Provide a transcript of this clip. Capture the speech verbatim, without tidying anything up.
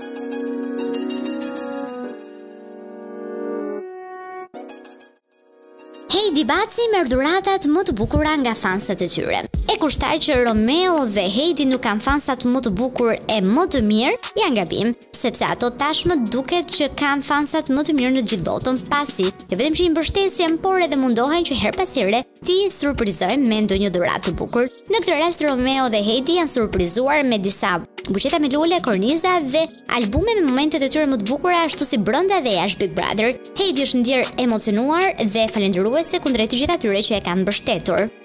Heidi Baci merr dhuratat më të bukura nga fansat e tyre. E kushtar që Romeo dhe Heidi nuk kanë fansat më të bukur e më të mirë, janë gabim, sepse ato tashmë duket që kanë fansat më të mirë në gjithë botën, pasi jo vetëm që i mbështesin, por edhe mundohen që her pas here ti surprizojnë me ndonjë dhuratë të bukur. Në këtë rast Romeo dhe Heidi janë surprizuar me disa buqeta me lule, korniza dhe albume me momentet e tyre më të bukura ashtu si brenda dhe jashtë Big Brother. Heidi është ndjer emocionuar dhe falendëruese kundrejt të gjithë atyre që e kanë mbështetur.